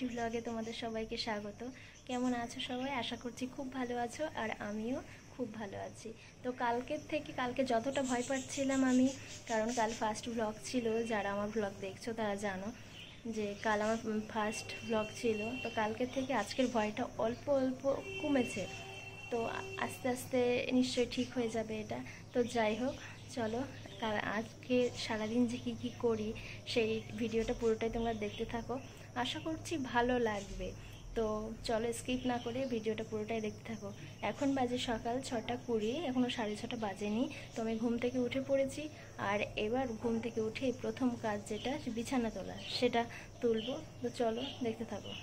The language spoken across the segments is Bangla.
একটি ব্লগে তোমাদের সবাইকে স্বাগত। কেমন আছো সবাই? আশা করছি খুব ভালো আছো, আর আমিও খুব ভালো আছি। তো কালকে যতটা ভয় পাচ্ছিলাম আমি, কারণ কাল ফার্স্ট ব্লগ ছিল, যারা আমার ব্লগ দেখছো তারা জানো যে কাল আমার ফার্স্ট ব্লগ ছিল। তো কালকের থেকে আজকের ভয়টা অল্প অল্প কমেছে। তো আস্তে আস্তে নিশ্চয়ই ঠিক হয়ে যাবে এটা। তো যাই হোক, চলো আজকে সারাদিন যে কী করি সেই ভিডিওটা পুরোটাই তোমরা দেখতে থাকো, আশা করছি ভালো লাগবে। তো চলো স্কিপ না করে ভিডিওটা পুরোটাই দেখতে থাকো। এখন বাজে সকাল 6:20, এখনও 6:30 বাজেনি। তো আমি ঘুম থেকে উঠে পড়েছি, আর এবার ঘুম থেকে উঠে প্রথম কাজ যেটা বিছানা তোলা, সেটা তুলবো। তো চলো দেখতে থাকো।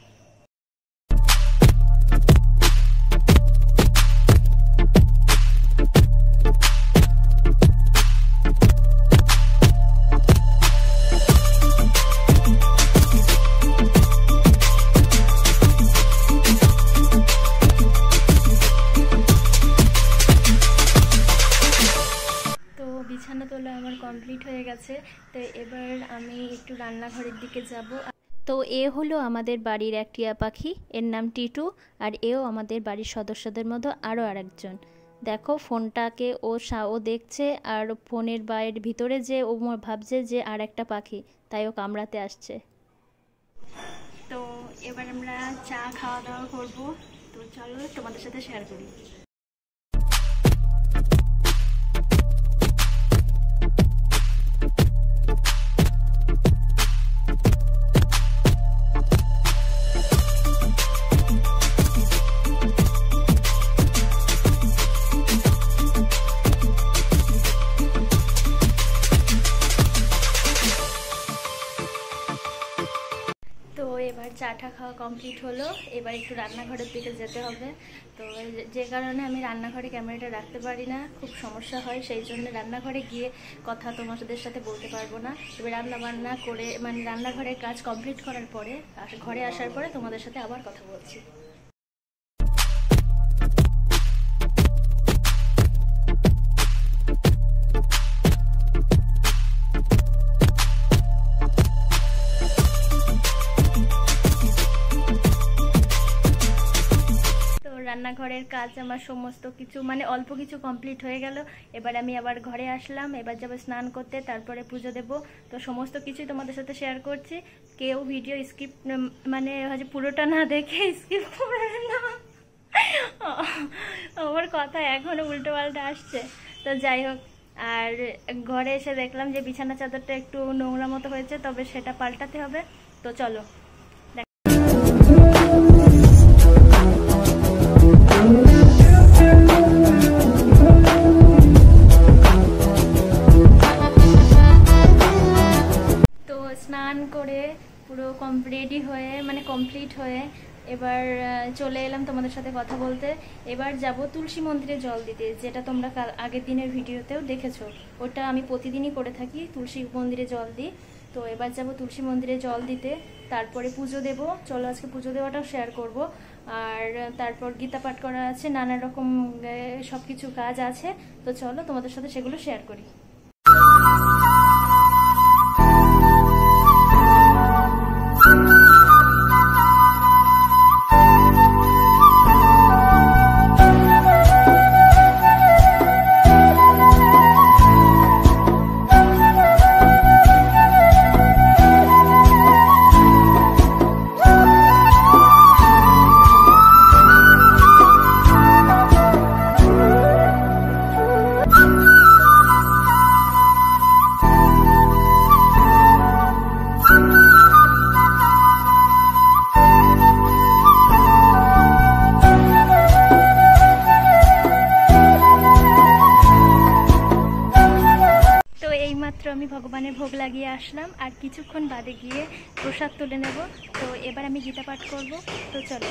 বিছানা তোলা আমার কমপ্লিট হয়ে গেছে। তো এবার আমি একটু রান্নাঘরের দিকে যাব। তো এ হলো আমাদের বাড়ির এক টিয়া পাখি, এর নাম টিটু। আর এও আমাদের বাড়ির সদস্যদের মধ্যে আরও আরেকজন। দেখো ফোনটাকে ও দেখছে, আর ফোনের বাইরের ভিতরে যে ও ভাবছে যে আর একটা পাখি, তাই ও কামড়াতে আসছে। তো এবার আমরা চা খাওয়া দাওয়া করবো। তো চলো তোমাদের সাথে শেয়ার করি। এবার চাটা খাওয়া কমপ্লিট হলো, এবার একটু রান্নাঘরের দিকে যেতে হবে। তো যে কারণে আমি রান্নাঘরে ক্যামেরাটা রাখতে পারি না, খুব সমস্যা হয়, সেই জন্য রান্নাঘরে গিয়ে কথা তোমাদের সাথে বলতে পারবো না। এবার রান্না করে রান্নাঘরের কাজ কমপ্লিট করার পরে ঘরে আসার পরে তোমাদের সাথে আবার কথা বলছি। রান্নাঘরের কাজ আমার সমস্ত কিছু অল্প কিছু কমপ্লিট হয়ে গেল। এবার আমি আবার ঘরে আসলাম, এবার যাবো স্নান করতে, তারপরে পুজো দেব। তো সমস্ত কিছুই তোমাদের সাথে শেয়ার করছি। কেউ ভিডিও স্কিপ হয়তো পুরোটা না দেখে স্কিপ করে না। আমার কথা এখনো উল্টো পাল্টা আসছে। তো যাই হোক, আর ঘরে এসে দেখলাম যে বিছানা চাদরটা একটু নোংরা মতো হয়েছে, তবে সেটা পাল্টাতে হবে। তো চলো। স্নান করে পুরো রেডি হয়ে কমপ্লিট হয়ে এবার চলে এলাম তোমাদের সাথে কথা বলতে। এবার যাব তুলসী মন্দিরে জল দিতে, যেটা তোমরা আগের দিনের ভিডিওতেও দেখেছো। ওটা আমি প্রতিদিনই করে থাকি, তুলসী মন্দিরে জল দিই। তো এবার যাব তুলসী মন্দিরে জল দিতে, তারপরে পুজো দেব। চলো আজকে পুজো দেওয়াটাও শেয়ার করব। আর তারপর গীতা পাঠ করা আছে, নানা রকম সব কিছু কাজ আছে। তো চলো তোমাদের সাথে সেগুলো শেয়ার করি। আমি ভগবানের ভোগ লাগিয়ে আসলাম, আর কিছুক্ষণ বাদে গিয়ে প্রসাদ তুলে নেব। তো এবার আমি গীতা পাঠ করব। তো চলো।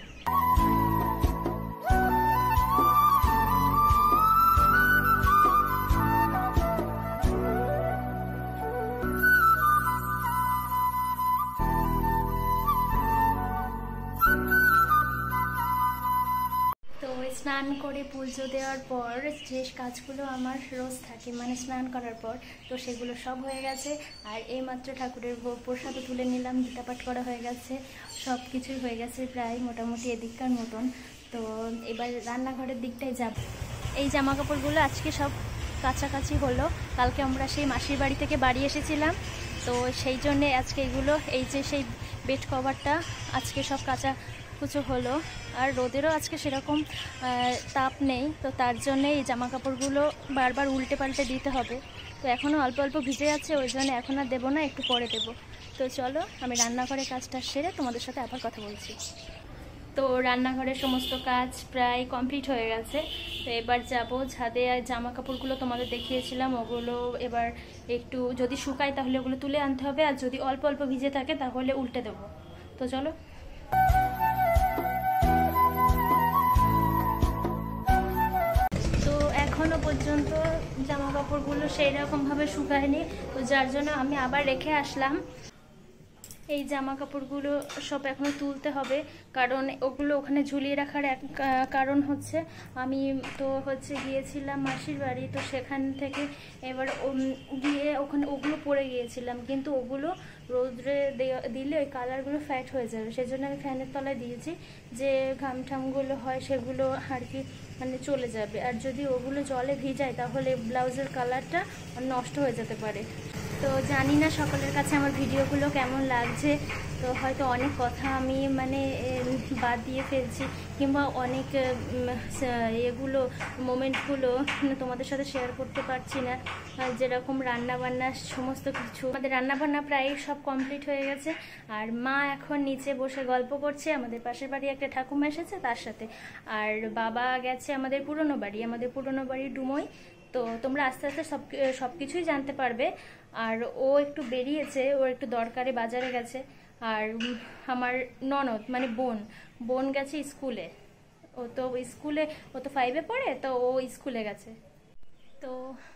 স্নান করে পুজো দেওয়ার পর যে কাজগুলো আমার রোজ থাকে স্নান করার পর, তো সেগুলো সব হয়ে গেছে। আর এইমাত্র ঠাকুরের প্রসাদও তুলে নিলাম, গীতা পাঠ করা হয়ে গেছে, সব কিছুই হয়ে গেছে প্রায় মোটামুটি এদিককার মতন। তো এবার রান্নাঘরের দিকটাই যাব। এই জামা কাপড়গুলো আজকে সব কাছাকাছি হলো। কালকে আমরা সেই মাসির বাড়ি থেকে বাড়ি এসেছিলাম, তো সেই জন্যে আজকে এগুলো, এই যে সেই বেড কভারটা আজকে সব কাচাকুচো হলো। আর রোদেরও আজকে সেরকম তাপ নেই, তো তার জন্যে এই জামা কাপড়গুলো বারবার উল্টে পাল্টে দিতে হবে। তো এখনও অল্প অল্প ভিজে আছে, ওই জন্য এখন আর দেবো না, একটু পরে দেবো। তো চলো আমি রান্নাঘরের কাজটা সেরে তোমাদের সাথে আবার কথা বলছি। তো রান্নাঘরের সমস্ত কাজ প্রায় কমপ্লিট হয়ে গেছে। তো এবার যাব ছাদে। আর জামা কাপড়গুলো তোমাদের দেখিয়েছিলাম, ওগুলো এবার একটু যদি শুকায় তাহলে ওগুলো তুলে আনতে হবে, আর যদি অল্প অল্প ভিজে থাকে তাহলে উল্টে দেবো। তো চলো। তো এখনও পর্যন্ত জামা কাপড়গুলো সেই রকমভাবে শুকায়নি, তো যার জন্য আমি আবার রেখে আসলাম। এই জামা কাপড়গুলো সব এখনও তুলতে হবে, কারণ ওগুলো ওখানে ঝুলিয়ে রাখার এক কারণ হচ্ছে আমি তো গিয়েছিলাম মাসির বাড়ি, তো সেখান থেকে এবার গিয়ে ওখানে ওগুলো পরে গিয়েছিলাম, কিন্তু ওগুলো রোদ্রে দিলে ওই কালারগুলো ফ্যাট হয়ে যাবে। সেজন্য আমি ফ্যানের তলায় দিয়েছি, যে ঘাম ঠামগুলো হয় সেগুলো আর কি মানে চলে যাবে। আর যদি ওগুলো জলে ভিজায় তাহলে ব্লাউজের কালারটা নষ্ট হয়ে যেতে পারে। তো জানি না সকলের কাছে আমার ভিডিওগুলো কেমন লাগছে। তো হয়তো অনেক কথা আমি মানে বাদ দিয়ে ফেলছি, কিংবা অনেক এগুলো মোমেন্টগুলো তোমাদের সাথে শেয়ার করতে পারছি না। যেরকম রান্নাবান্না সমস্ত কিছু, আমাদের রান্নাবান্না প্রায় সব কমপ্লিট হয়ে গেছে। আর মা এখন নিচে বসে গল্প করছে, আমাদের পাশের বাড়ি একটা ঠাকুমা এসেছে তার সাথে। আর বাবা গেছে আমাদের পুরনো বাড়ি ডুমোই। তো তোমরা আস্তে আস্তে সব কিছুই জানতে পারবে। আর ও একটু বেরিয়েছে, ও একটু দরকারে বাজারে গেছে। আর আমার ননদ মানে বোন গেছে স্কুলে। ও তো 5-এ পড়ে, তো ও স্কুলে গেছে। তো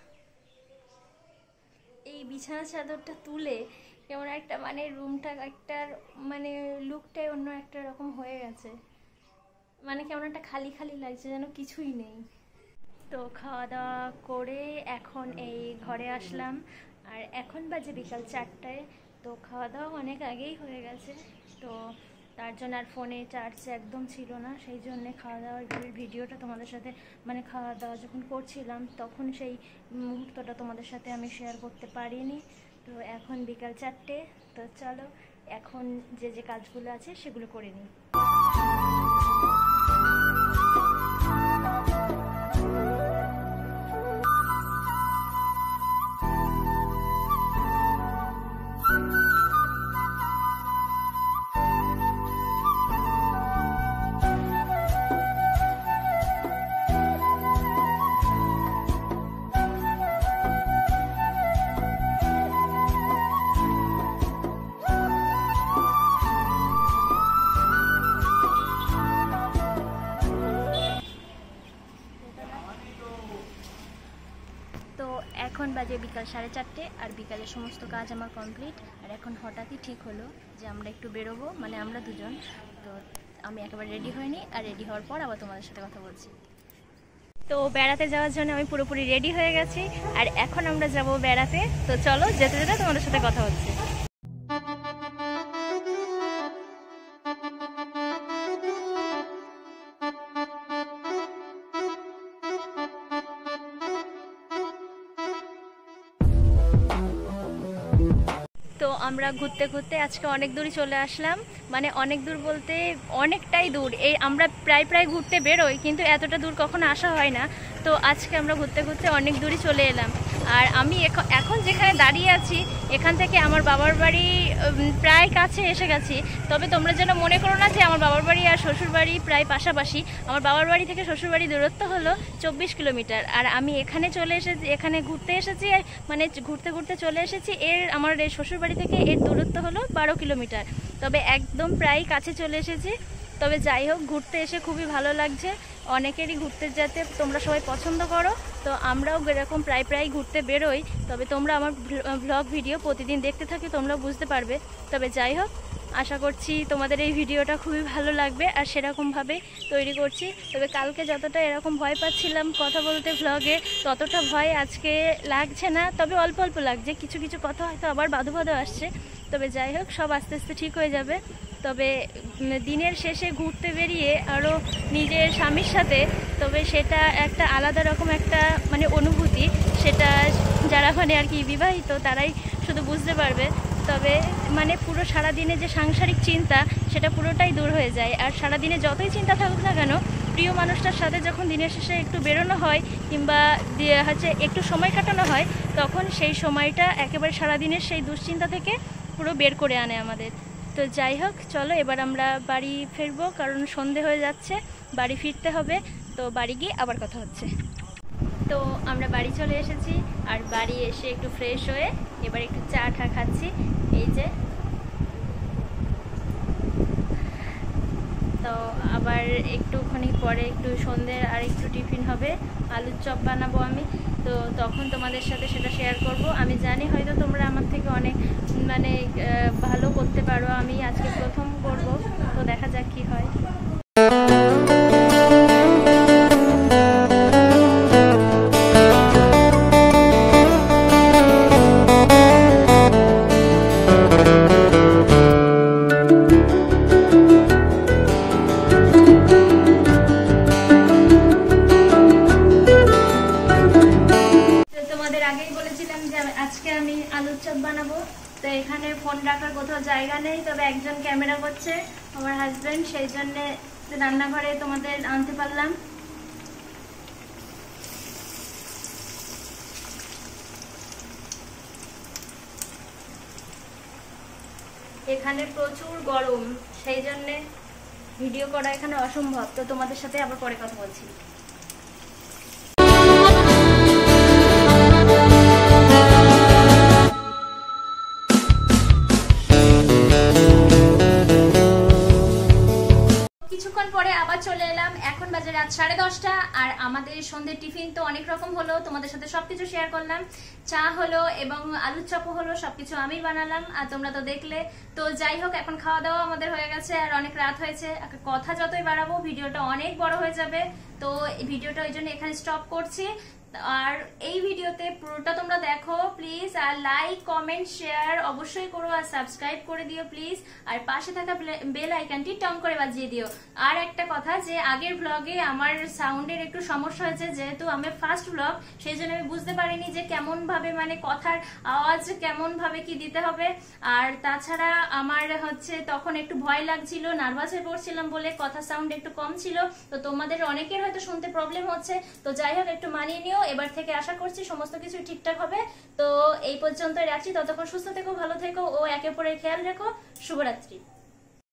এই বিছানা চাদরটা তুলে কেমন একটা মানে রুমটা একটা মানে লুকটাই অন্য একটা রকম হয়ে গেছে, মানে কেমন একটা খালি খালি লাগছে, যেন কিছুই নেই। তো খাওয়া দাওয়া করে এখন এই ঘরে আসলাম, আর এখন বাজে বিকাল 4টায়। তো খাওয়া দাওয়া অনেক আগেই হয়ে গেছে, তো তার জন্য আর ফোনে চার্জ একদম ছিল না, সেই জন্যে খাওয়া দাওয়ার ভিডিওটা তোমাদের সাথে মানে খাওয়া দাওয়া যখন করছিলাম তখন সেই মুহূর্তটা তোমাদের সাথে আমি শেয়ার করতে পারিনি। তো এখন বিকাল 4টে, তো চলো এখন যে কাজগুলো আছে সেগুলো করে নিই। এখন বাজে বিকাল 4:30, আর বিকালের সমস্ত কাজ আমার কমপ্লিট। আর এখন হঠাৎই ঠিক হলো যে আমরা একটু বেরোবো, মানে আমরা দুজন। তো আমি একেবারে রেডি হইনি, আর রেডি হওয়ার পর আবার তোমাদের সাথে কথা বলছি। তো বেড়াতে যাওয়ার জন্য আমি পুরোপুরি রেডি হয়ে গেছি, আর এখন আমরা যাব বেড়াতে। তো চলো যেতে যেতে তোমাদের সাথে কথা হচ্ছে। তো আমরা ঘুরতে ঘুরতে আজকে অনেক দূরই চলে আসলাম, মানে অনেক দূর বলতে অনেকটাই দূর। এই আমরা প্রায় ঘুরতে বেরোই, কিন্তু এতটা দূর কখনো আসা হয় না। তো আজকে আমরা ঘুরতে ঘুরতে অনেক দূরই চলে এলাম। আর আমি এখন যেখানে দাঁড়িয়ে আছি এখান থেকে আমার বাবার বাড়ি প্রায় কাছে এসে গেছি। তবে তোমরা যেন মনে করো না যে আমার বাবার বাড়ি আর শ্বশুর বাড়ি প্রায় পাশাপাশি। আমার বাবার বাড়ি থেকে শ্বশুর বাড়ির দূরত্ব হলো 24 কিলোমিটার। আর আমি এখানে চলে এসেছি, এখানে ঘুরতে এসেছি, মানে ঘুরতে ঘুরতে চলে এসেছি। আমার শ্বশুর বাড়ি থেকে এর দূরত্ব হলো 12 কিলোমিটার। তবে একদম প্রায় কাছে চলে এসেছি। তবে যাই হোক, ঘুরতে এসে খুবই ভালো লাগছে। অনেকেরই ঘুরতে যেতে তোমরা সবাই পছন্দ করো, তো আমরাও এরকম প্রায় ঘুরতে বেরোই। তবে তোমরা আমার ব্লগ ভিডিও প্রতিদিন দেখতে থাকি, তোমরাও বুঝতে পারবে। তবে যাই হোক, আশা করছি তোমাদের এই ভিডিওটা খুবই ভালো লাগবে, আর সেরকমভাবে তৈরি করছি। তবে কালকে যতটা এরকম ভয় পাচ্ছিলাম কথা বলতে ব্লগে, ততটা ভয় আজকে লাগছে না। তবে অল্প অল্প লাগছে, কিছু কিছু কথা হয়তো আবার বাধো আসছে। তবে যাই হোক, সব আস্তে আস্তে ঠিক হয়ে যাবে। তবে দিনের শেষে ঘুরতে বেরিয়ে আরও নিজের স্বামীর সাথে, তবে সেটা একটা আলাদা রকম একটা মানে অনুভূতি। সেটা যারা মানে আর কি বিবাহিত তারাই শুধু বুঝতে পারবে। তবে মানে পুরো সারাদিনে যে সাংসারিক চিন্তা সেটা পুরোটাই দূর হয়ে যায়। আর সারাদিনে যতই চিন্তা থাকুক না কেন, প্রিয় মানুষটার সাথে যখন দিনের শেষে একটু বেরোনো হয় কিংবা হচ্ছে একটু সময় কাটানো হয়, তখন সেই সময়টা একেবারে সারাদিনের সেই দুশ্চিন্তা থেকে পুরো বের করে আনে আমাদের। তো যাই হোক, চলো এবার আমরা বাড়ি ফিরবো, কারণ সন্ধে হয়ে যাচ্ছে, বাড়ি ফিরতে হবে। তো বাড়ি গিয়ে আবার কথা হচ্ছে। তো আমরা বাড়ি চলে এসেছি, আর বাড়ি এসে একটু ফ্রেশ হয়ে এবার একটু চা টা খাচ্ছি। এই যে, তো আবার একটুখানি পরে একটু সন্ধ্যের আর একটু টিফিন হবে, আলুর চপ বানাবো আমি। তো তখন তোমাদের সাথে সেটা শেয়ার করব। আমি জানি হয়তো তোমরা আমার থেকে অনেক মানে ভালো করতে পারো, আমি আজকে প্রথম করব, তো দেখা যাক কি হয়। আজকে আমি আলুর চপ বানাবো। তো এখানে ফোন রাখার কোথাও জায়গা নেই, তবে একজন ক্যামেরা করছে আমার হাজবেন্ড, সেই জন্য রান্নাঘরে তোমাদের আনতে পারলাম। এখানে প্রচুর গরম, সেই জন্য ভিডিও করা এখানে অসম্ভব। তো তোমাদের সাথে আবার পরে কথা বলছি। পরে আবার চলে এলাম, এখন বাজে রাত 10:30। আর আমাদের সন্ধ্যের টিফিন তো অনেক রকম হলো, তোমাদের সাথে সবকিছু শেয়ার করলাম। চা হলো এবং আলুর চপও হলো, সবকিছু আমি বানালাম আর তোমরা তো দেখলে। তো যাই হোক, এখন খাওয়া দাওয়া আমাদের হয়ে গেছে আর অনেক রাত হয়েছে। কথা যতই বাড়াবো ভিডিওটা অনেক বড় হয়ে যাবে, তো ভিডিওটা ওই জন্য এখানে স্টপ করছি। আর এই ভিডিওতে পুরোটা তোমরা দেখো প্লিজ, আর লাইক কমেন্ট শেয়ার অবশ্যই করো, আর সাবস্ক্রাইব করে দিও প্লিজ, আর পাশে থাকা বেল আইকনটি টং করে বাজিয়ে দিও। আর একটা কথা, যে আগের ব্লগে আমার সাউন্ডের একটু সমস্যা হয়েছে, যেহেতু আমার ফার্স্ট ব্লগ, সেই জন্য আমি বুঝতে পারিনি যে কেমন ভাবে মানে কথার আওয়াজ কেমন ভাবে কি দিতে হবে। আর তাছাড়া আমার হচ্ছে তখন একটু ভয় লাগছিল, নার্ভাস হয়ে পড়ছিলাম বলে কথা সাউন্ড একটু কম ছিল। তো তোমাদের অনেকের হয়তো শুনতে প্রবলেম হচ্ছে, তো যাই হোক একটু মানিয়ে নিও। এবার থেকে আশা করছি সমস্ত কিছু ঠিকঠাক হবে। তো এই পর্যন্তই রাখছি, ততক্ষণ সুস্থ থেকো, ভালো থেকো ও একে অপরের খেয়াল রেখো। শুভরাত্রি।